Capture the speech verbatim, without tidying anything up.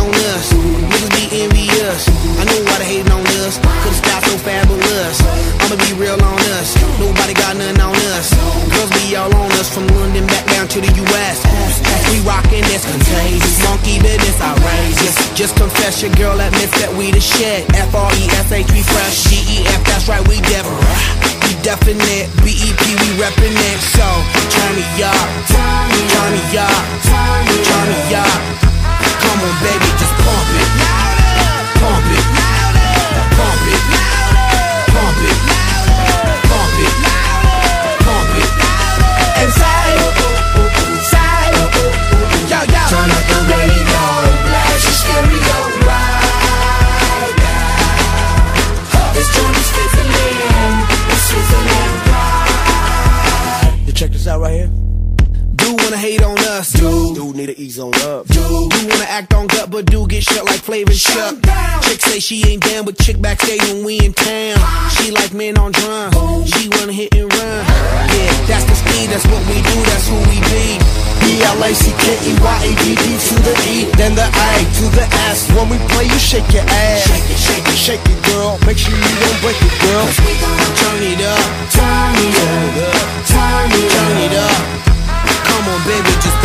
on us. Niggas be envious. I know why they hating on us, cause the style so fabulous. I'ma be real on us. Nobody got nothing on us. Girls be all on us from London back down to the U S We rockin' this contagious. Monkey business outrageous. Just confess your girl admits that we the shit. F R E S H we fresh. G E F that's right we different. We definite. B E P we reppin' it. So turn me up, turn me up, turn me up. Come on baby, just pump it, pump it, pump it, pump it, pump it, pump it. And say, say, yo yo. Turn up the radio, blast your stereo right now. This joint is Switzerland, it's Switzerland right. You check this out right here. Do wanna hate on us, dude. Dude need to ease on up, dude. Do wanna act on gut, but do get shut like Flavor Chuck. Chick say she ain't down, but chick backstage when we in town. She like men on drum, she wanna hit and run. Yeah, that's the speed, that's what we do, that's who we be. B L A C K E Y A D D to the E, then the A to the S. When we play, you shake your ass. Shake it, shake it, Shake it, girl. Make sure you don't break it, girl. cause we gon' Turn it up, turn it up, turn it turn up. it up. Come on baby, just